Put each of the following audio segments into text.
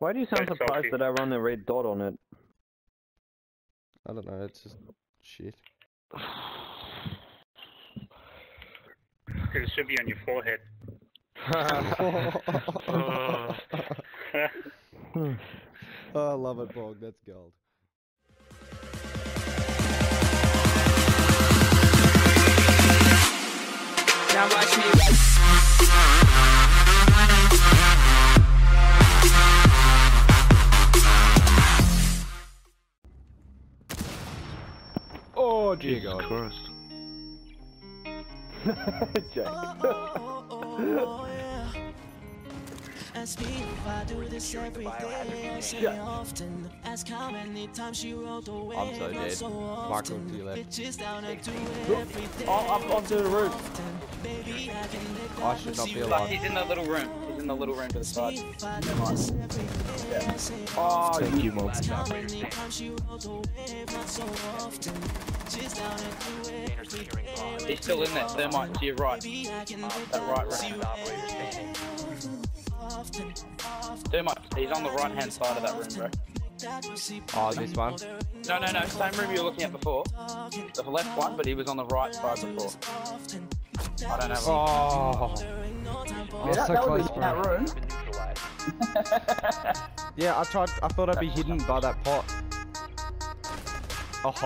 Why do you sound surprised that I run a red dot on it? I don't know, it's just shit. It should be on your forehead. Oh, I love it, Bog. That's gold. Now watch me. Oh, dear Jesus God. Christ. Jake. Ask me if I do this every day, I say often. Ask how many times she rolled away. I'm so dead. Michael, to your left. Bitches down and do it every day. Up onto the roof. Baby, I can let I should not be Like, alive. he's in the little room. He's in the little room to the side. Oh, Thank you, Mom. how many times she rolled away, not so often. She's down and do it every day. He's still in there. Thermite to your right. Baby, I can That right room. Thermite. He's on the right hand side of that room, bro. Oh, this one? No, no, no. Same room you were looking at before. The left one, but he was on the right side before. I don't have. Oh. Oh, so close, bro. that room. Yeah, I thought I'd be hidden by that pot. Oh,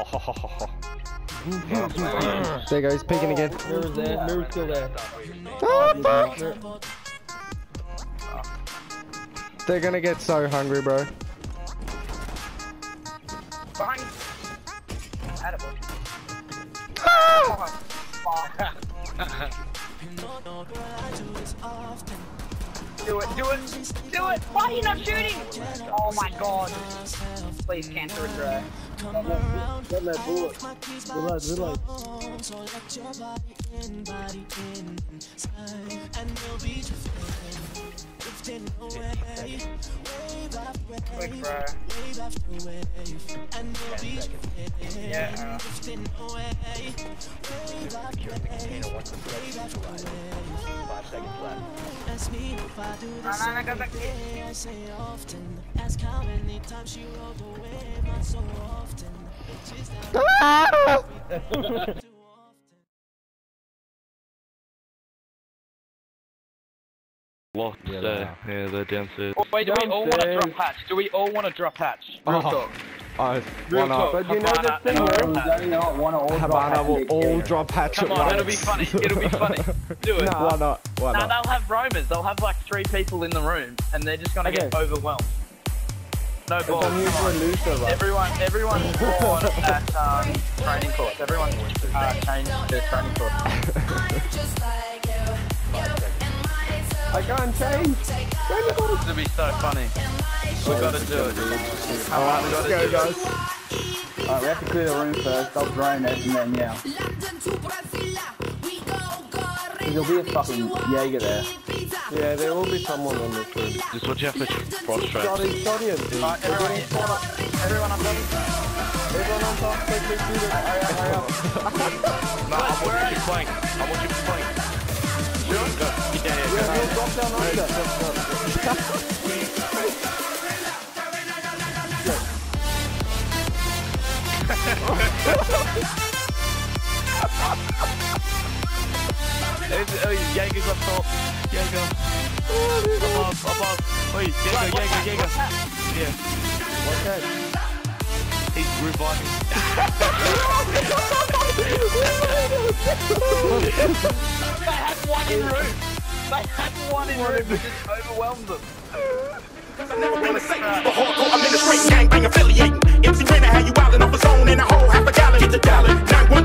there you go, he's peeking again. Mirror's there. Mirror's still there. They're gonna get so hungry, bro. Behind you. Attaboy. Do it, do it, do it! Why are you not shooting? Oh my god. Please cancel it, bro. Get that bullet. Relax, relax. Quick, bro. Yeah. Go back here. Ask how many times she rolled away, not so often. She's Locked Yeah, there. Yeah, they're downstairs. Oh, wait, do we all want to Downstairs. drop hatch? Do we all want to drop hatch? Real talk. Oh, Real why not? talk. But you know Havana, the thing, and though, drop hatch. Havana will all drop hatch Come at on, once. it'll be funny. It'll be funny. Do it. Why not? Why Nah, not? they'll have roamers. They'll have like 3 people in the room, and they're just gonna get Okay. overwhelmed. No It's balls. on you for a loser, right? Everyone spawn at training course. Everyone change their training course. I can't change. This will be so funny. We gotta do it. Alright, let's go, guys. Alright, we have to clear the room first. They'll drain it, and then yeah. There'll be a fucking Jaeger there. Yeah, there will be someone in this room. This is what you have to prostrate. Shot him, dude. Alright, everyone on top. Everyone on top, quickly do this. Hurry up. No, I want you to flank. I want you to flank. Sure? Go. Get down here. Yeah, we'll drop down under. Jaeger's up top. Jaeger. Above. Wait, Jaeger. Yeah. What's that? He's reviving. They had one in room. They had one in room. It just overwhelmed them. I'm in the straight gang bang affiliating. MC Trainer had you wildin' off the zone and a whole half a gallon. Get the gallon. 911